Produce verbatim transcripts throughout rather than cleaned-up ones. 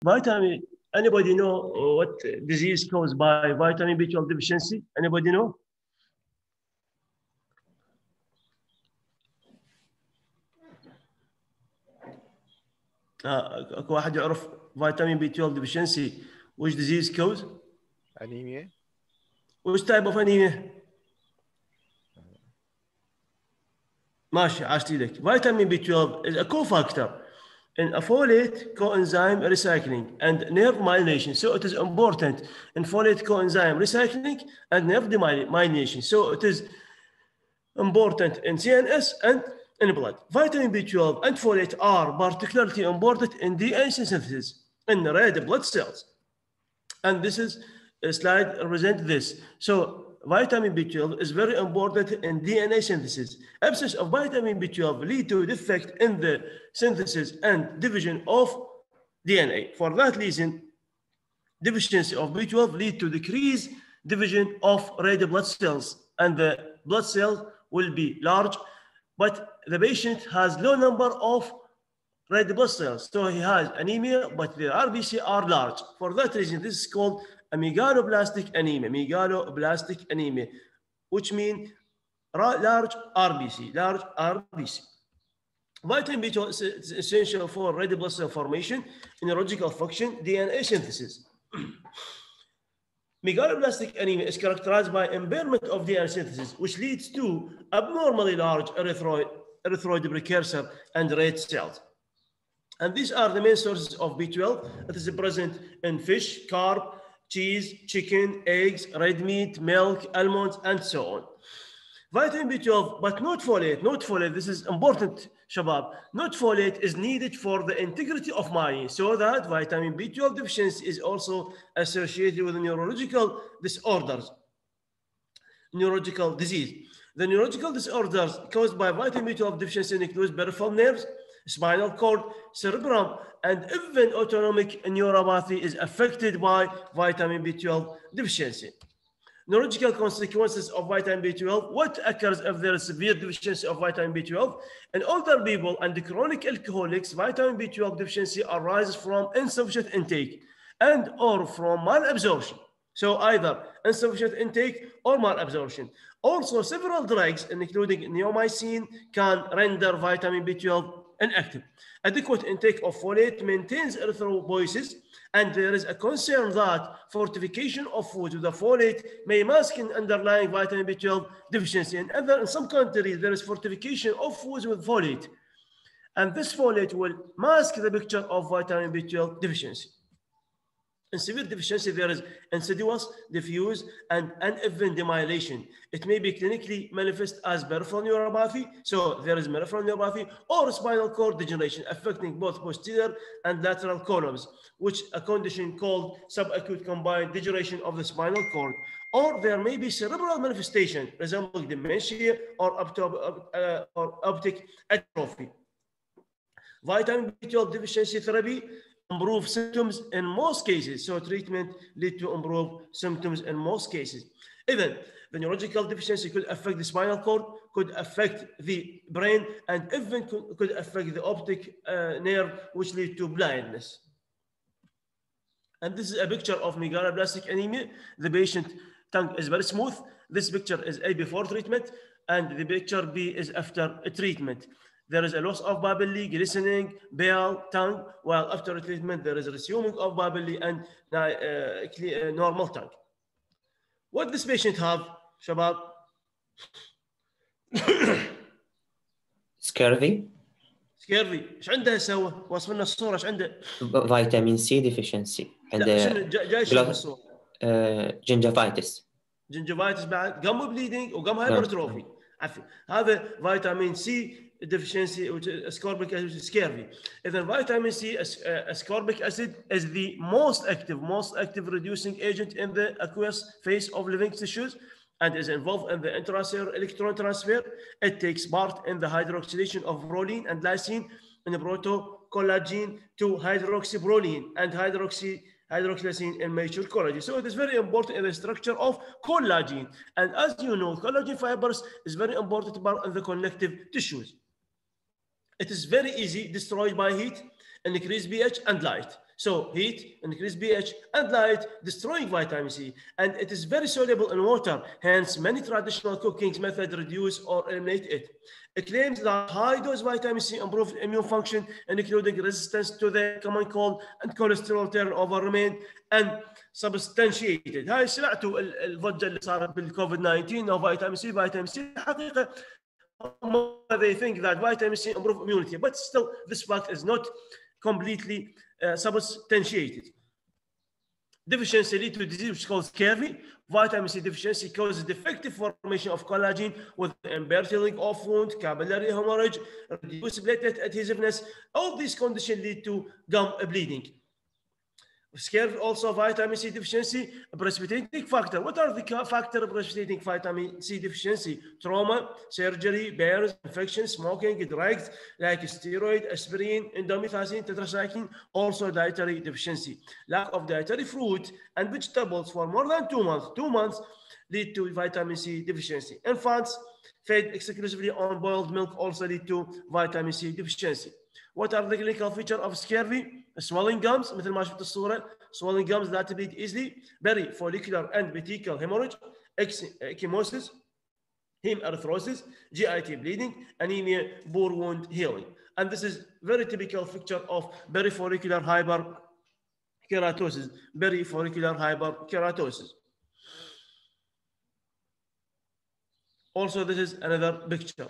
Vitamin, anybody know what disease caused by vitamin B twelve deficiency? Anybody know? آه، اكو واحد يعرف فيتامين بي twelve deficiency which disease cause؟ Anemia. which type of anemia؟ ماشي عاشتي لك. Vitamin B twelve is a cofactor in a folate coenzyme recycling and nerve myelination. So it is important in folate coenzyme recycling and nerve demyelination. So it is important in C N S and in blood. Vitamin B twelve and folate are particularly important in D N A synthesis in red blood cells. And this is a slide represent this. So vitamin B twelve is very important in D N A synthesis. Absence of vitamin B twelve lead to defect in the synthesis and division of D N A. For that reason, deficiency of B twelve lead to decreased division of red blood cells, and the blood cell will be large, but the patient has low number of red blood cells. So he has anemia, but the R B C are large. For that reason, this is called a megaloblastic anemia, megaloblastic anemia, which means large R B C, large R B C. Vitamin B twelve is essential for red blood cell formation, neurological function, D N A synthesis. Megaloblastic anemia is characterized by impairment of D N A synthesis, which leads to abnormally large erythroid, erythroid precursor and red cells. And these are the main sources of B twelve. It is present in fish, carp, cheese, chicken, eggs, red meat, milk, almonds, and so on. Vitamin B twelve, but not folate, not folate, this is important, shabab. Not folate is needed for the integrity of myelin, so that vitamin B twelve deficiency is also associated with neurological disorders, neurological disease. The neurological disorders caused by vitamin B twelve deficiency include peripheral nerves, spinal cord, cerebrum, and even autonomic neuropathy is affected by vitamin B twelve deficiency. Neurological consequences of vitamin B twelve. What occurs if there is severe deficiency of vitamin B twelve? In older people and chronic alcoholics, vitamin B twelve deficiency arises from insufficient intake and or from malabsorption. So either insufficient intake or malabsorption. Also, several drugs, including neomycin, can render vitamin B twelve inactive. Adequate intake of folate maintains erythropoiesis, and there is a concern that fortification of food with the folate may mask an underlying vitamin B twelve deficiency. In, other, in some countries, there is fortification of foods with folate, and this folate will mask the picture of vitamin B twelve deficiency. In severe deficiency, there is insidious, diffuse, and uneven demyelination. It may be clinically manifest as peripheral neuropathy, so there is peripheral neuropathy, or spinal cord degeneration affecting both posterior and lateral columns, which a condition called subacute combined degeneration of the spinal cord. Or there may be cerebral manifestation resembling dementia or, uh, or optic atrophy. Vitamin B twelve deficiency therapy improve symptoms in most cases. So treatment lead to improve symptoms in most cases. Even the neurological deficiency could affect the spinal cord, could affect the brain, and even could affect the optic uh, nerve, which lead to blindness. And this is a picture of megaloblastic anemia. The patient tongue is very smooth. This picture is A before treatment, and the picture B is after a treatment. There is a loss of papilla, glistening, pale tongue, while after treatment there is a resuming of papilla and uh, uh, normal tongue. What this patient have, shabab? سكيرفي. سكيرفي، ايش عنده سوا؟ وصف لنا الصورة ايش عنده؟ فيتامين سي ديفيشنسي. عنده جاي شو بالصورة؟ جنجفايتس. جنجفايتس بعد، قام بليدنج وقام هايبرتروفي. عفوا، هذا فيتامين سي deficiency, which is ascorbic acid, which is scurvy. And then vitamin C, ascorbic acid, is the most active, most active reducing agent in the aqueous phase of living tissues, and is involved in the intracellular electron transfer. It takes part in the hydroxylation of proline and lysine in the protocollagen to hydroxyproline and hydroxy hydroxylation in mature collagen. So it is very important in the structure of collagen. And as you know, collagen fibers is very important part in the connective tissues. It is very easy destroyed by heat, increased pH, and light. So heat, increased pH, and light destroying vitamin C, and it is very soluble in water. Hence, many traditional cooking methods reduce or eliminate it. It claims that high-dose vitamin C improves immune function, including resistance to the common cold and cholesterol turnover remain unsubstantiated. هاي سمعتوا الضجة اللي صارت بالكوفيد تسعة عشر فيتامين سي فيتامين سي حقيقة they think that vitamin C improve immunity, but still this fact is not completely uh, substantiated. Deficiency lead to disease which is called scurvy. Vitamin C deficiency causes defective formation of collagen with impaired healing of wound, capillary hemorrhage, reduced platelet adhesiveness. All these conditions lead to gum bleeding. Scurvy, also vitamin C deficiency, precipitating factor. What are the factors precipitating vitamin C deficiency? Trauma, surgery, burns, infection, smoking, drugs like steroid, aspirin, indomethacin, tetracycline. Also dietary deficiency. Lack of dietary fruit and vegetables for more than two months. Two months lead to vitamin C deficiency. Infants fed exclusively on boiled milk also lead to vitamin C deficiency. What are the clinical features of scurvy? Swelling gums, مثل ما شفت الصورة. Swelling gums that bleed easily. Perifollicular and petechial hemorrhage. Ecchymosis. Hemarthrosis. G I T bleeding. Anemia. Poor wound healing. And this is very typical feature of perifollicular hyperkeratosis. Perifollicular hyperkeratosis. Also, this is another picture.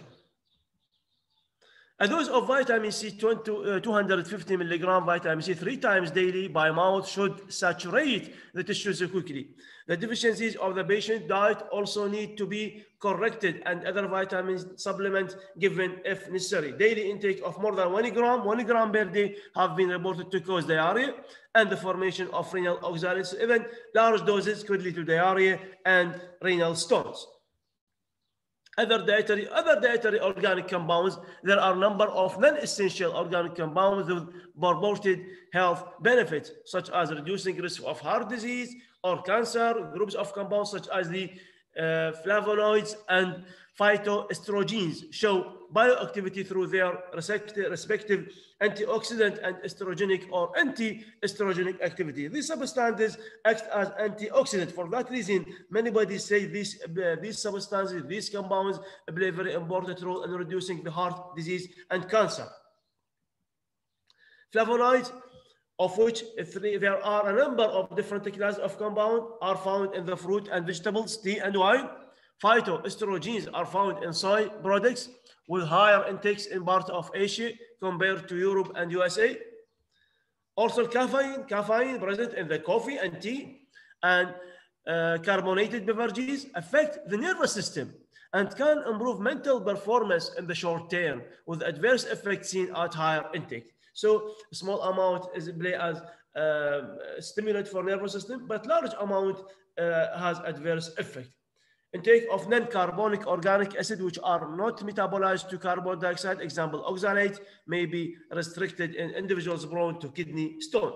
A dose of vitamin C, two hundred fifty milligram vitamin C three times daily by mouth should saturate the tissues quickly. The deficiencies of the patient diet also need to be corrected and other vitamin supplements given if necessary. Daily intake of more than one gram, one gram per day have been reported to cause diarrhea and the formation of renal oxalates. Even large doses could lead to diarrhea and renal stones. Other dietary, other dietary organic compounds, there are a number of non-essential organic compounds with purported health benefits, such as reducing risk of heart disease or cancer. Groups of compounds such as the uh, flavonoids and phytoestrogens show bioactivity through their respective antioxidant and estrogenic or anti-estrogenic activity. These substances act as antioxidant. For that reason, many bodies say these, uh, these substances, these compounds play a very important role in reducing the heart disease and cancer. Flavonoids, of which three, there are a number of different classes of compounds, are found in the fruit and vegetables, tea and wine. Phytoestrogens are found in soy products with higher intakes in parts of Asia compared to Europe and U S A. Also caffeine, caffeine present in the coffee and tea and uh, carbonated beverages affect the nervous system and can improve mental performance in the short term with adverse effects seen at higher intake. So a small amount is play as uh, stimulant for nervous system, but large amount uh, has adverse effect. Intake of non-carbonic organic acid which are not metabolized to carbon dioxide, example oxalate, may be restricted in individuals prone to kidney stones.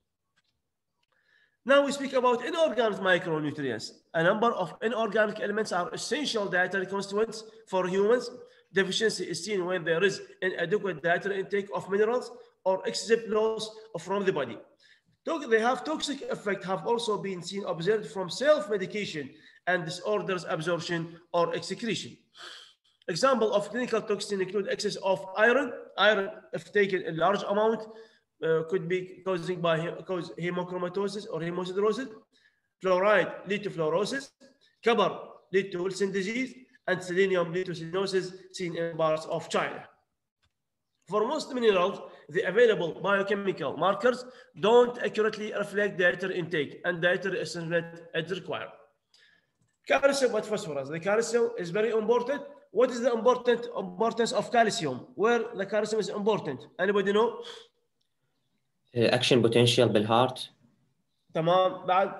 Now we speak about inorganic micronutrients. A number of inorganic elements are essential dietary constituents for humans. Deficiency is seen when there is inadequate dietary intake of minerals or excessive loss from the body. They have toxic effect have also been seen observed from self-medication and disorders absorption or excretion. Example of clinical toxin include excess of iron. Iron, if taken in large amount, uh, could be causing by cause hemochromatosis or hemosiderosis. Fluoride lead to fluorosis. Copper lead to Wilson disease, and selenium lead to cyanosis seen in parts of China. For most minerals, the available biochemical markers don't accurately reflect dietary intake, and dietary assessment is required. Calcium and phosphorus. The calcium is very important. What is the important importance of calcium? Where the calcium is important? Anybody know? Uh, action potential بالheart. تمام. بعد.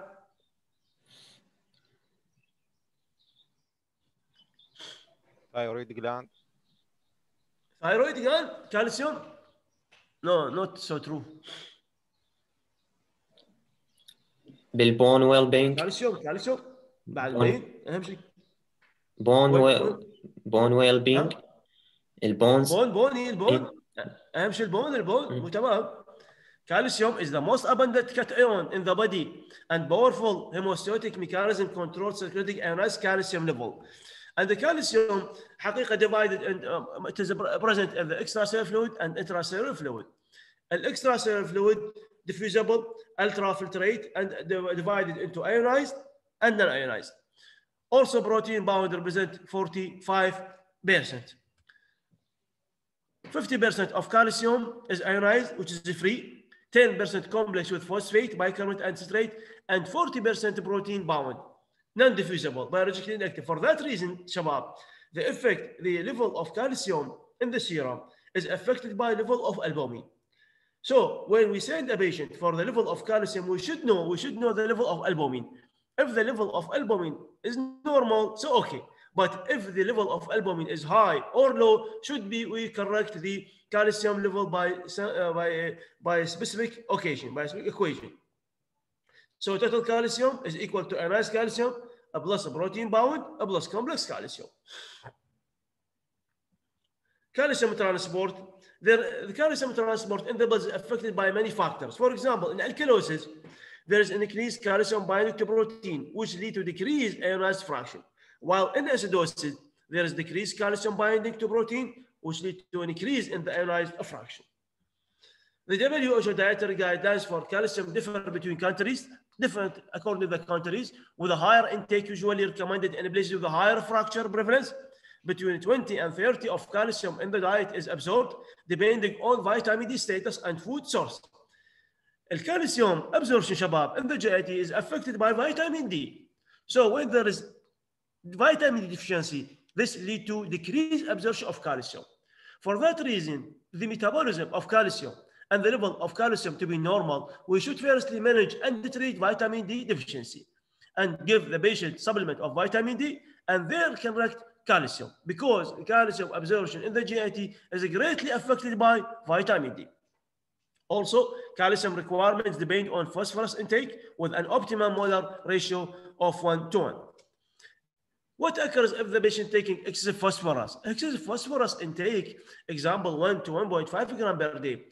Thyroid gland. Thyroid gland. Calcium. No, not so true. بالbone well-being. Calcium. Calcium. بعد مين؟ أهم شيء. bone well bone well-being. البونز. بون بون هي البون. أهم شيء البون البون. تمام. Calcium is the most abundant cation in the body and powerful hemostatic mechanism controls circulating ionized calcium level. And the calcium حقيقة divided and um, it is present in the extracellular fluid and intracellular fluid. An extracellular fluid diffusible, ultrafiltrate, and divided into ionized and non-ionized. Also, protein bound represent forty-five percent. fifty percent of calcium is ionized, which is free. ten percent complex with phosphate, bicarbonate, and citrate, and forty percent protein bound, non-diffusible, biologically inactive. For that reason, Shabab, the effect, the level of calcium in the serum is affected by level of albumin. So when we send a patient for the level of calcium, we should know, we should know the level of albumin. If the level of albumin is normal, so okay. But if the level of albumin is high or low, should be we correct the calcium level by, uh, by, by a specific occasion, by a specific equation. So total calcium is equal to ionized calcium, a plus a protein bound, a plus complex calcium. Calcium transport. The, the calcium transport in the blood is affected by many factors. For example, in alkalosis, there is an increased calcium binding to protein, which lead to decreased ionized fraction. While in acidosis, there is decreased calcium binding to protein, which lead to an increase in the ionized fraction. The W H O dietary guidelines for calcium differ between countries, different according to the countries, with a higher intake usually recommended in places with a higher fracture prevalence. Between twenty and thirty of calcium in the diet is absorbed, depending on vitamin D status and food source. The calcium absorption, Shabab, in the G I T is affected by vitamin D. So when there is vitamin D deficiency, this leads to decreased absorption of calcium. For that reason, the metabolism of calcium and the level of calcium to be normal, we should firstly manage and treat vitamin D deficiency and give the patient supplement of vitamin D and then correct calcium, because calcium absorption in the G I T is greatly affected by vitamin D. Also, calcium requirements depend on phosphorus intake with an optimum molar ratio of one to one. What occurs if the patient taking excessive phosphorus? Excessive phosphorus intake, example one to one point five gram per day,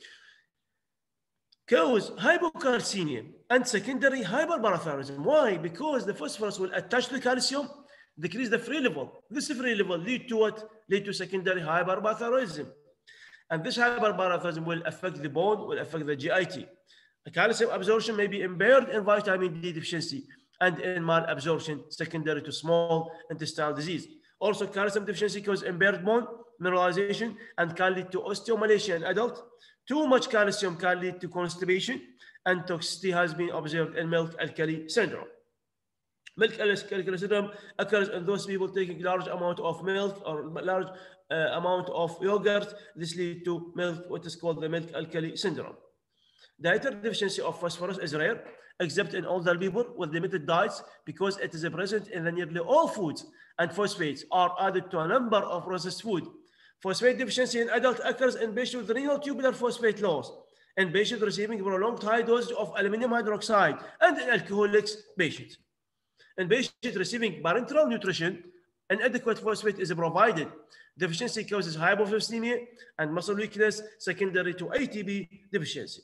cause hypocalcemia and secondary hyperparathyroidism. Why? Because the phosphorus will attach to the calcium, decrease the free level. This free level lead to what? Lead to secondary hyperparathyroidism. And this hyperparathyroidism will affect the bone, will affect the G I T. The calcium absorption may be impaired in vitamin D deficiency and in malabsorption secondary to small intestinal disease. Also, calcium deficiency causes impaired bone mineralization and can lead to osteomalacia in adult. Too much calcium can lead to constipation, and toxicity has been observed in milk alkali syndrome. Milk alkali syndrome occurs in those people taking large amount of milk or large uh, amount of yogurt. This leads to milk, what is called the milk alkali syndrome. Dietary deficiency of phosphorus is rare, except in older people with limited diets, because it is present in the nearly all foods, and phosphates are added to a number of processed food. Phosphate deficiency in adult occurs in patients with renal tubular phosphate loss, in patients receiving prolonged high dose of aluminum hydroxide, and in alcoholics patients. In patients receiving parenteral nutrition, inadequate phosphate is provided. Deficiency causes hypophosphatemia and muscle weakness secondary to A T P deficiency.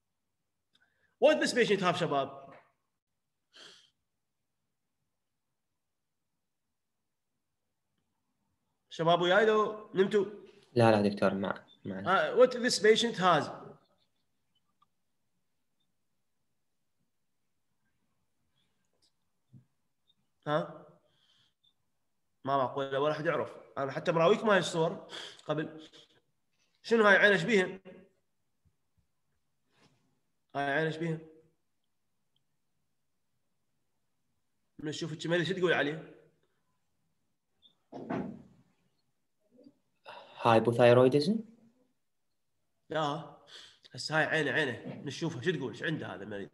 What does this patient have, Shabab? شباب وياي لو نمتوا؟ لا لا دكتور ما ما. Uh, what this patient has? ها؟ ما معقول ولا أحد يعرف. أنا حتى مراويك ما هي الصور قبل. شنو هاي عينه بيها؟ هاي عينه بيها؟ من نشوف الجمالي شو تقول عليه؟ هايبوثايرويدزم؟ لا هسه هاي عينه عينه نشوفها شو تقول؟ ايش عنده هذا المريض؟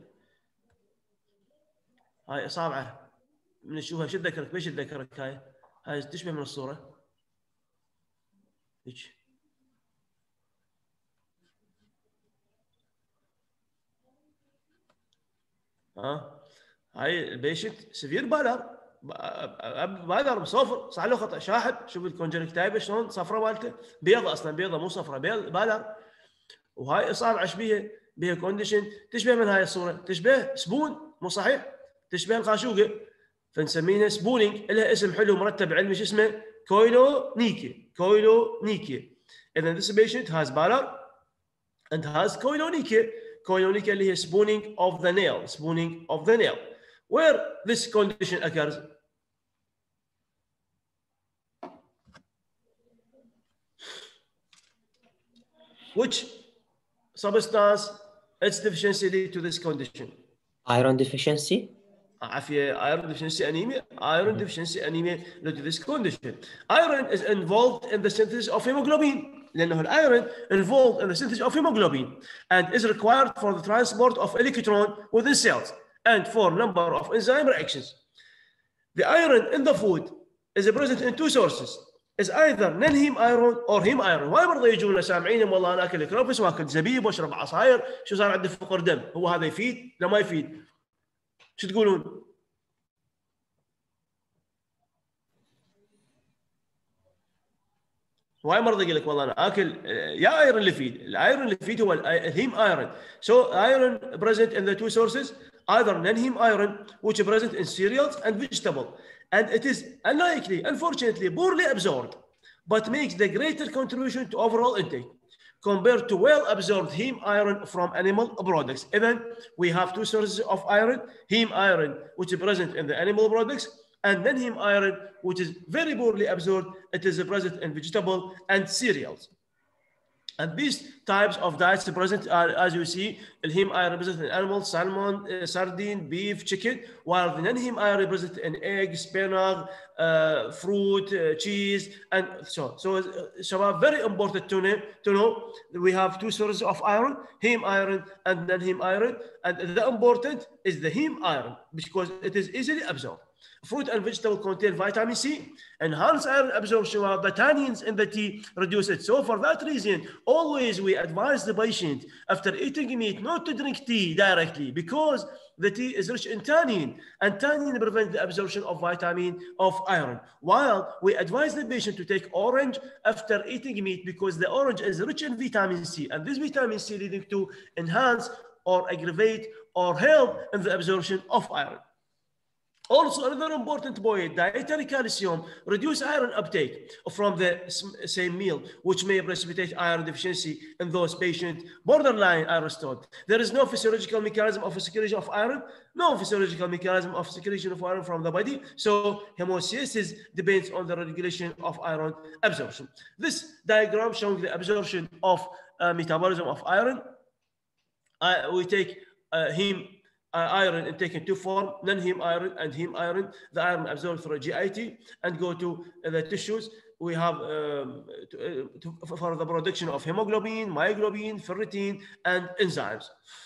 هاي اصابعه من نشوفها شو تذكرك؟ بيش تذكرك هاي؟ هاي تشبه من الصوره. هيك ها هاي البيشنت سيفير بالر بالر صفر صح له خطا شاحب. شوف الكونجكتيفا شلون صفرة مالته بيضة اصلا بيضة مو صفرة بيض بالر. وهاي اصابع شبيه بها كونديشن تشبه من هاي الصوره؟ تشبه سبون، مو صحيح؟ تشبه القاشوقه، فنسميها سبونينج، لها اسم حلو مرتب علمي شو اسمه؟ كويلونيكيا. كويلونيكيا. اذا this patient has pallor and has koilonychia. Koilonychia اللي هي spooning of the nail. Spooning of the nail. Where this condition occurs? Which substance its deficiency lead to this condition? Iron deficiency. عافية. iron deficiency anemia. Iron deficiency anemia lead to this condition. Iron is involved in the synthesis of hemoglobin. لأنه الأيرون involved in the synthesis of hemoglobin and is required for the transport of electron within cells and for number of enzyme reactions. The iron in the food is present in two sources. Is either non-heme iron or heme iron. واي برضه يجونا سامعينهم والله انا اكل كرفس واكل زبيب واشرب عصاير، شو صار عندي فقر دم؟ هو هذا يفيد؟ لا ما يفيد. شو تقولون؟ واي مرضى يقول لك والله انا اكل يا ايرون اللي يفيد، الايرون اللي يفيد هو الهيم ايرون. So iron present in the two sources, either non-heme iron which is present in cereals and vegetable, and it is unlikely, unfortunately, poorly absorbed, but makes the greater contribution to overall intake compared to well-absorbed heme iron from animal products. Even we have two sources of iron: heme iron which is present in the animal products, and then heme iron which is very poorly absorbed. It is present in vegetable and cereals. And these types of diets present are, as you see, the heme iron present in animals, salmon, uh, sardine, beef, chicken, while the non-heme iron present in eggs, spinach, uh, fruit, uh, cheese, and so on. So, uh, so very important to know, to know that we have two sources of iron: heme iron and non-heme iron. And the important is the heme iron because it is easily absorbed. Fruit and vegetable contain vitamin C, enhance iron absorption, while the tannins in the tea reduce it. So for that reason, always we advise the patient after eating meat not to drink tea directly because the tea is rich in tannin, and tannin prevents the absorption of vitamin of iron. While we advise the patient to take orange after eating meat because the orange is rich in vitamin C, and this vitamin C leading to enhance or aggravate or help in the absorption of iron. Also, another important point, dietary calcium reduce iron uptake from the same meal, which may precipitate iron deficiency in those patients borderline iron stored. There is no physiological mechanism of secretion of iron, no physiological mechanism of secretion of iron from the body, so hemostasis depends on the regulation of iron absorption. This diagram showing the absorption of uh, metabolism of iron. Uh, we take uh, heme Uh, iron intake in two forms: non-heme iron and heme iron. The iron absorbed through G I T and go to uh, the tissues. We have um, to, uh, to, for the production of hemoglobin, myoglobin, ferritin, and enzymes.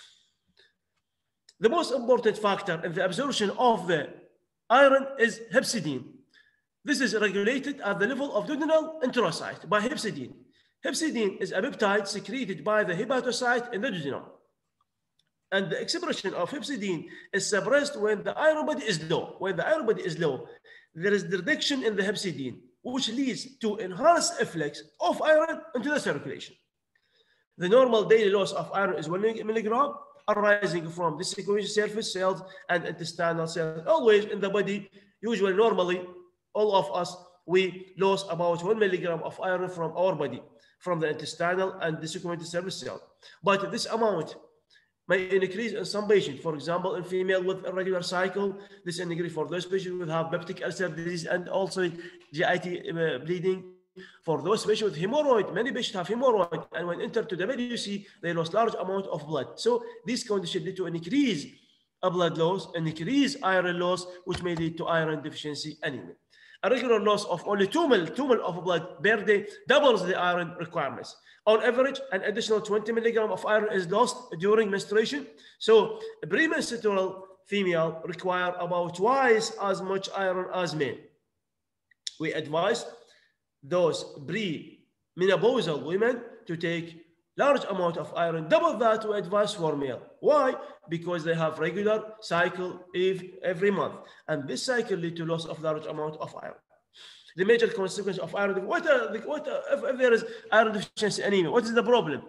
The most important factor in the absorption of the iron is hepcidin. This is regulated at the level of duodenal enterocyte by hepcidin. Hepcidin is a peptide secreted by the hepatocyte in the duodenum. And the expression of hepcidin is suppressed when the iron body is low. When the iron body is low, there is the reduction in the hepcidin, which leads to enhanced efflux of iron into the circulation. The normal daily loss of iron is one milligram, arising from the circulation surface cells and intestinal cells. Always in the body, usually normally, all of us, we lose about one milligram of iron from our body, from the intestinal and the circulatory surface cell. But this amount may increase in some patients. For example, in female with irregular cycle, this increase for those patients who have peptic ulcer disease and also G I T uh, bleeding. For those patients with hemorrhoid, many patients have hemorrhoid, and when entered to the W C, they lost large amount of blood. So this condition lead to an increase of blood loss, an increase iron loss, which may lead to iron deficiency anemia. A regular loss of only two mil, two mil of blood per day doubles the iron requirements. On average, an additional twenty milligrams of iron is lost during menstruation. So a premenstrual female require about twice as much iron as men. We advise those pre-menopausal women to take large amount of iron, double that we advise for male. Why? Because they have regular cycle every month. And this cycle leads to loss of large amount of iron. The major consequence of iron, what, are the, what are, if, if there is iron deficiency anemia, what is the problem?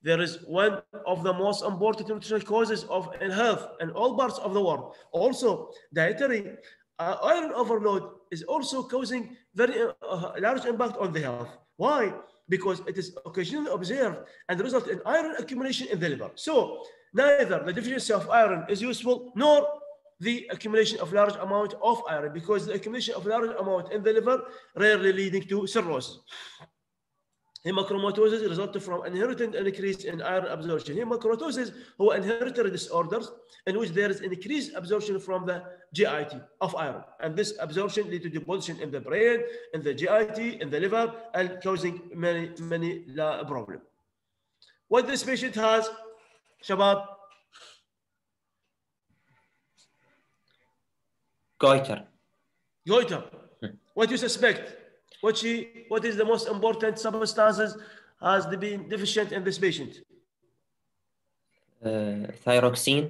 there is one of the most important nutritional causes of health in all parts of the world. Also, dietary uh, iron overload is also causing very uh, large impact on the health. Why? Because it is occasionally observed and result in iron accumulation in the liver. So neither the deficiency of iron is useful nor the accumulation of large amount of iron, because the accumulation of large amount in the liver rarely leading to cirrhosis. Hemochromatosis results from inherited increase in iron absorption. Hemochromatosis هو inherited disorders in which there is increased absorption from the G I T of iron, and this absorption leads to deposition in the brain, in the G I T, in the liver, and causing many many problems. What this patient has, شباب? Goiter. Goiter. What you suspect? What, she, what is the most important substances has been deficient in this patient? Uh, thyroxine.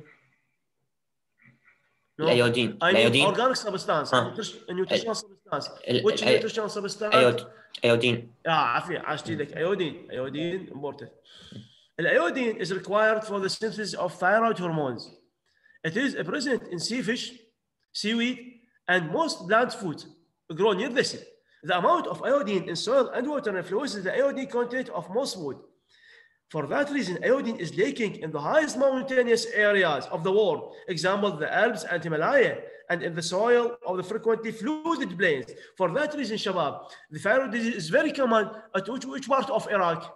No. Iodine. I mean Iodine. organic substance. Huh. A nutritional substance. ال- Which ال- nutritional substance? Iod- Iodine. Yeah, عافية عشت لك. Iodine. Iodine important. Iodine is required for the synthesis of thyroid hormones. It is present in sea fish, seaweed, and most plant foods grown near the sea. The amount of iodine in soil and water influences the iodine content of most food. For that reason, iodine is lacking in the highest mountainous areas of the world, example, the Alps and Himalaya, and in the soil of the frequently flooded plains. For that reason, Shabab, the thyroid disease is very common at which, which part of Iraq?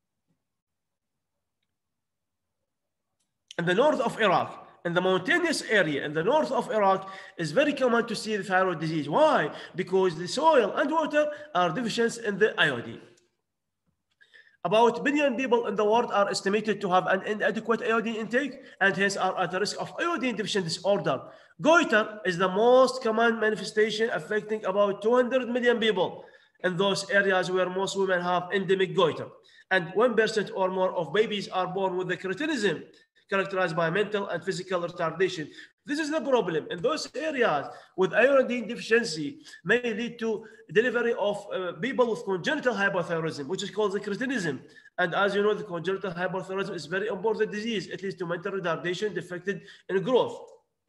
In the north of Iraq. In the mountainous area in the north of Iraq is very common to see the thyroid disease. Why? Because the soil and water are deficient in the iodine. About a billion people in the world are estimated to have an inadequate iodine intake and hence are at the risk of iodine deficient disorder. Goiter is the most common manifestation affecting about two hundred million people in those areas where most women have endemic goiter. And one percent or more of babies are born with the cretinism, characterized by mental and physical retardation. This is the problem. In those areas with iodine deficiency may lead to delivery of uh, people with congenital hypothyroidism, which is called the cretinism. And as you know, the congenital hypothyroidism is a very important disease. It leads to mental retardation, defected in growth.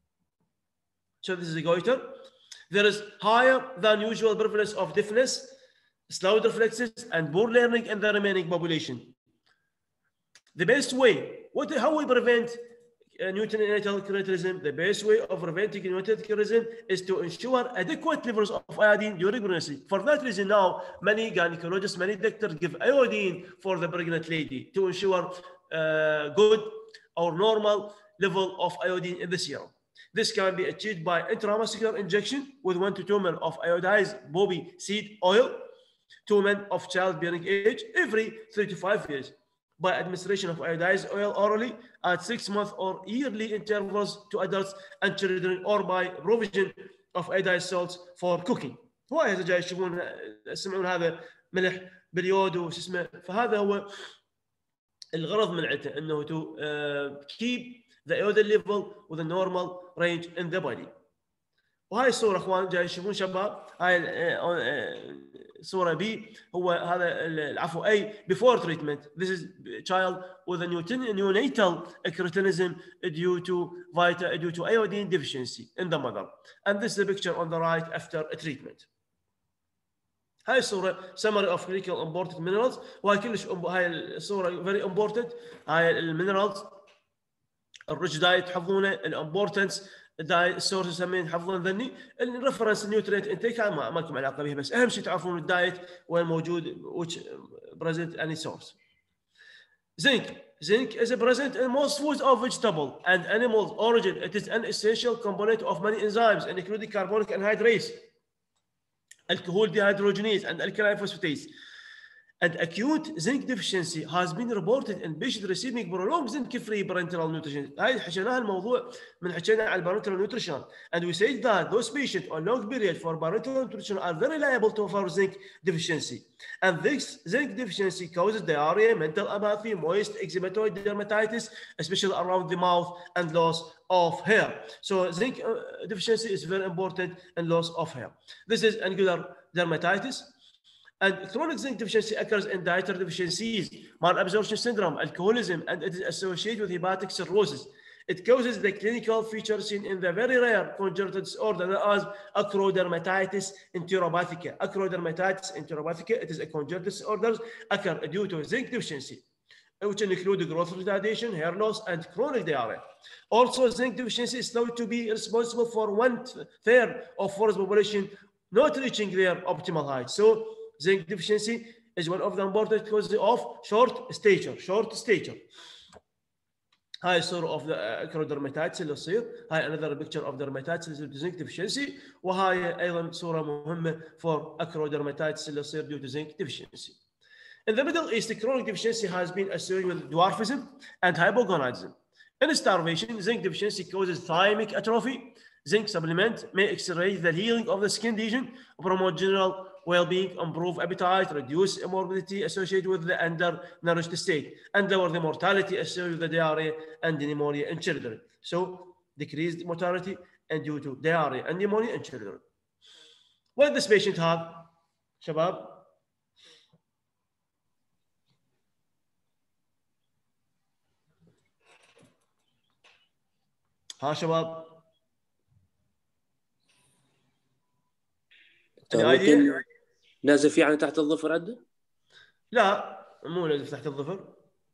So this is a goiter. There is higher than usual prevalence of deafness, slow reflexes, and poor learning in the remaining population. The best way, what, how we prevent uh, neonatal cretinism? The best way of preventing neonatal cretinism is to ensure adequate levels of iodine during pregnancy. For that reason now, many gynecologists, many doctors give iodine for the pregnant lady to ensure uh, good or normal level of iodine in the serum. This can be achieved by intramuscular injection with one to two ml of iodized poppy seed oil to men of childbearing age every three to five years. By administration of iodized oil orally at six month or yearly intervals to adults and children, or by provision of iodized salts for cooking. هواي هذا جاي يشوفون يسمعون هذا ملح باليود وش اسمه، فهذا هو الغرض من عته انه to uh, keep the iodine level with a normal range in the body. وهاي الصورة اخوان جاي يشوفون شباب، هاي صورة بي هو هذا العفو A before treatment. This is a child with a neonatal cretinism due to vita due to iodine deficiency in the mother. And this is the picture on the right after a treatment. هاي الصورة summary of clinical important minerals، وهاي كلش هاي الصورة very important. هاي المينرالز الريتش دايت تحفظونه، الامبورتنس الدايت السورس يسمين حفظون ذني، الريفرنس نيوترينت انتيك ما ما لكم علاقه به، بس اهم شيء تعرفون الدايت وين موجود which present any source. Zinc. Zinc is present in most foods of vegetable and animal origin. It is an essential component of many enzymes, including carbonic anhydrase, alcohol dehydrogenase, and alkaline phosphatase. And acute zinc deficiency has been reported in patients receiving prolonged zinc-free parenteral nutrition. هاي حكيناها الموضوع من حكينا على parenteral nutrition, and we said that those patients on long period for parenteral nutrition are very liable to for zinc deficiency. And this zinc deficiency causes diarrhea, mental apathy, moist eczematoid dermatitis, especially around the mouth, and loss of hair. So zinc deficiency is very important in loss of hair. This is angular dermatitis. And chronic zinc deficiency occurs in dietary deficiencies, malabsorption syndrome, alcoholism, and it is associated with hepatic cirrhosis. It causes the clinical feature seen in the very rare congenital disorder known as acrodermatitis enteropathica. Acrodermatitis enteropathica, it is a congenital disorder occur due to zinc deficiency, which include growth retardation, hair loss, and chronic diarrhea. Also, zinc deficiency is thought to be responsible for one third of forest population not reaching their optimal height. So, zinc deficiency is one of the important causes of short stature. Short stature. هاي صورة of the acrodermatitis اللي تصير. هاي another picture of dermatitis due to zinc deficiency. وهاي أيضا صورة مهمة for acrodermatitis اللي تصير due to zinc deficiency. In the Middle East, chronic deficiency has been associated with dwarfism and hypogonadism. In starvation, zinc deficiency causes thymic atrophy. Zinc supplement may accelerate the healing of the skin lesion, promote general well-being, improve appetite, reduce morbidity associated with the undernourished state, and lower the mortality associated with the diarrhea and pneumonia in children. So, decreased mortality and due to diarrhea and pneumonia in children. What did this patient have, Shabab? ها شباب ممكن نازل فيه يعني تحت الظفر عنده؟ لا مو نازل تحت الظفر.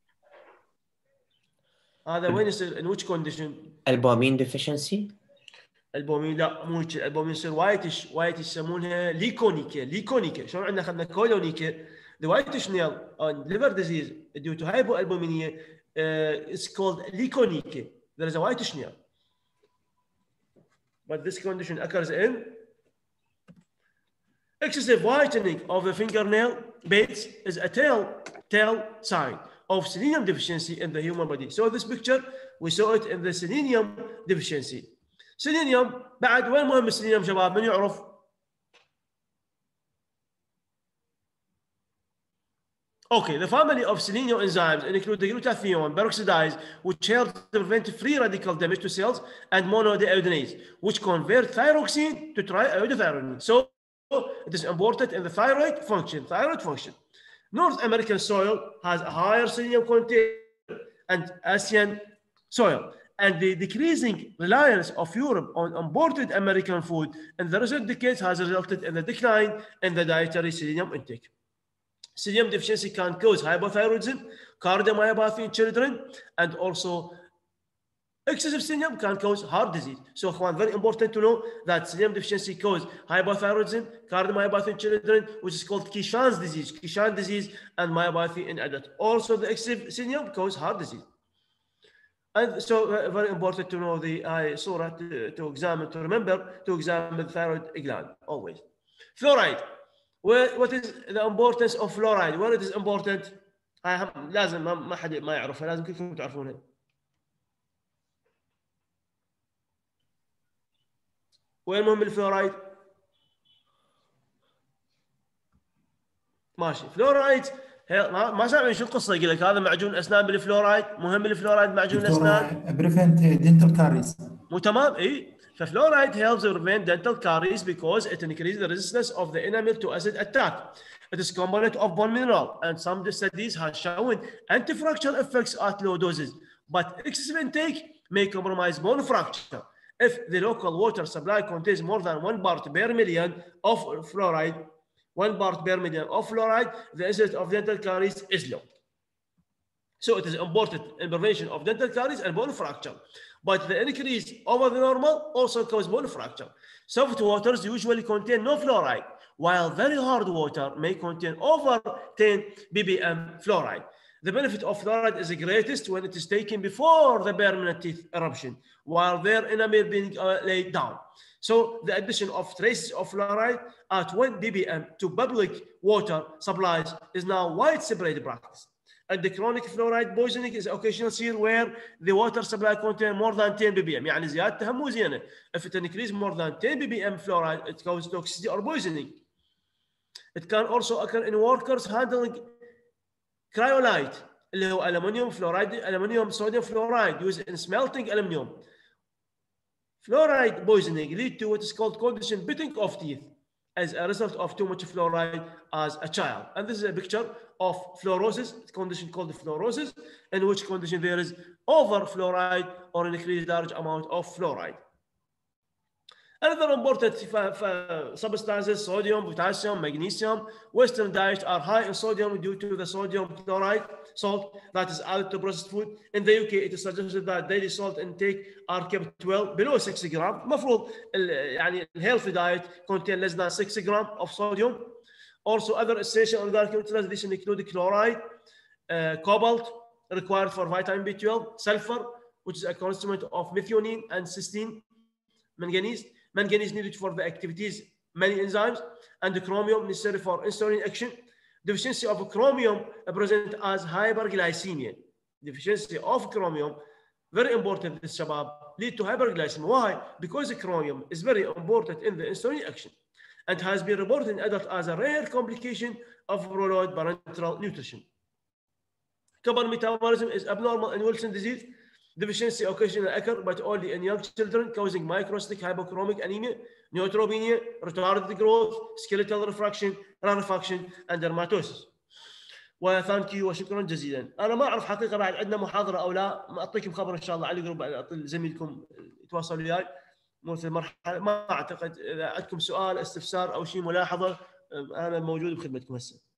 هذا وين يصير؟ in which condition؟ البومين deficiency. البومين لا مو هيك، البومين يصير وايتش وايتش يسمونها ليكونيكا. ليكونيكا شلون عندنا اخذنا كولونيكا. The whitish nail on liver disease due to hypoalbuminemia uh, is called leukonika. There is a whitish nail. But this condition occurs in excessive whitening of the fingernail beds is a tell, tell sign of selenium deficiency in the human body. So this picture, we saw it in the selenium deficiency. Selenium, بعد وين مهم السيلينيوم شباب؟ من يعرف؟ Okay, the family of selenium enzymes include the glutathione peroxidase, which helps to prevent free radical damage to cells, and monodeiodinase, which convert thyroxine to triiodothyronine. So it is important in the thyroid function. Thyroid function. North American soil has a higher selenium content and Asian soil, and the decreasing reliance of Europe on imported American food in the recent decades has resulted in the decline in the dietary selenium intake. Selenium deficiency can cause hypothyroidism, cardiomyopathy in children, and also excessive selenium can cause heart disease. So, very important to know that selenium deficiency causes hypothyroidism, cardiomyopathy in children, which is called Kishan's disease, Kishan disease, and myopathy in adults. Also, the excessive selenium causes heart disease. And so, uh, very important to know the uh, surah to, to examine, to remember to examine the thyroid gland always. Fluoride. Where, what is the importance of fluoride? Where it is important? لازم ما حد ما يعرفها، لازم كلكم تعرفونها. وين مهم الفلورايد؟ ماشي، فلورايد ما ما سامعين شو القصه؟ يقول لك هذا معجون اسنان بالفلورايد، مهم الفلورايد معجون الاسنان. بريفنت دنتال كاريز. مو تمام؟ اي ففلورايد helps to prevent dental caries because it increases the resistance of the enamel to acid attack. It is a component of bone mineral, and some studies have shown anti-fracture effects at low doses, but excessive intake may compromise bone fracture. If the local water supply contains more than one part per million of fluoride, one part per million of fluoride, the incidence of dental caries is low. So it is important in prevention of dental caries and bone fracture. But the increase over the normal also causes bone fracture. Soft waters usually contain no fluoride, while very hard water may contain over ten p p m fluoride. The benefit of fluoride is greatest when it is taken before the permanent teeth eruption, while their enamel being uh, laid down. So the addition of traces of fluoride at one p p m to public water supplies is now widespread practice. And the chronic fluoride poisoning is occasional seen where the water supply contains more than ten p p m. يعني زيادتها مو زينة. If it increases more than ten p p m fluoride, it causes toxicity or poisoning. It can also occur in workers handling cryolite, اللي هو aluminium fluoride, aluminium sodium fluoride used in smelting aluminium. Fluoride poisoning lead to what is called condition pitting of teeth. as a result of too much fluoride as a child. And this is a picture of fluorosis, a condition called fluorosis, in which condition there is over fluoride or an increased large amount of fluoride. Another important substances, sodium, potassium, magnesium. Western diets are high in sodium due to the sodium chloride salt that is added to processed food. In the U K, it is suggested that daily salt intake are kept well below six grams. المفروض يعني healthy diet contain less than six grams of sodium. Also, other essential organic nutrients addition include chloride, uh, cobalt required for vitamin B twelve, sulfur, which is a constituent of methionine and cysteine, manganese. Manganese needed for the activities, many enzymes, and the chromium necessary for insulin action. Deficiency of chromium present as hyperglycemia. Deficiency of chromium, very important in shabab, lead to hyperglycemia. Why? Because the chromium is very important in the insulin action and has been reported in adults as a rare complication of prolonged parenteral nutrition. Copper metabolism is abnormal in Wilson disease. Deficiency occasionally occur, but only in young children, causing microcystic hypochromic anemia, neutropenia, retarded growth, skeletal refraction, rarefaction, and dermatosis. وثانك يو وشكرا جزيلا. انا ما اعرف حقيقه بعد عندنا محاضره او لا، ما اعطيكم خبر ان شاء الله على الجروب، اعطي زميلكم يتواصل وياي مثل المرحله. ما اعتقد اذا عندكم سؤال استفسار او شيء ملاحظه انا موجود بخدمتكم هسه.